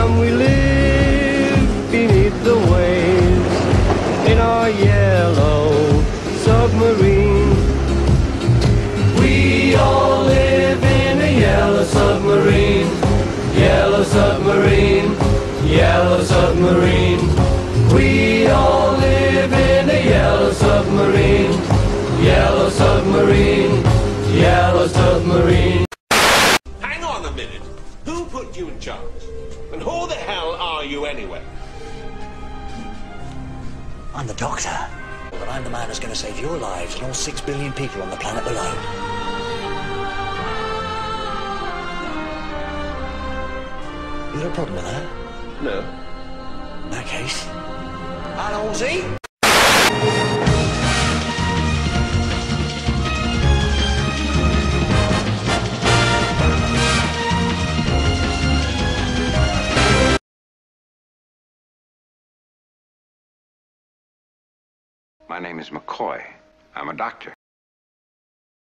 and we live beneath the waves in our yellow submarine. We all live in a yellow submarine, yellow submarine, yellow submarine. We all live in a yellow submarine, yellow submarine, yellow submarine. Hang on a minute. Who put you in charge? And who the hell are you anyway? I'm the Doctor. But I'm the man who's going to save your lives and all 6 billion people on the planet below. You got a problem with that? No. In that case... Hello, Ozzy? My name is McCoy. I'm a doctor.